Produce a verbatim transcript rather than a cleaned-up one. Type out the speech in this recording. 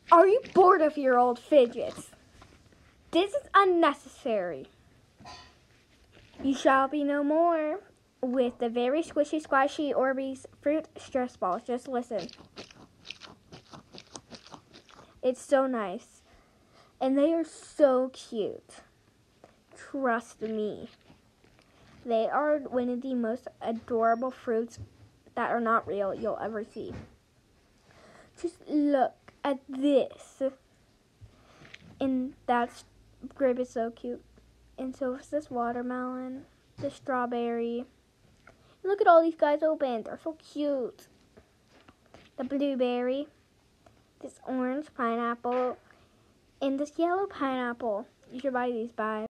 Are you bored of your old fidgets? This is unnecessary. You shall be no more with the very squishy, squishy Orbeez fruit stress balls. Just listen. It's so nice. And they are so cute. Trust me. They are one of the most adorable fruits that are not real you'll ever see. Just look at this. And that grape is so cute. And so is this watermelon, the strawberry. And look at all these guys open. They're so cute. The blueberry, this orange pineapple, and this yellow pineapple. You should buy these. Bye.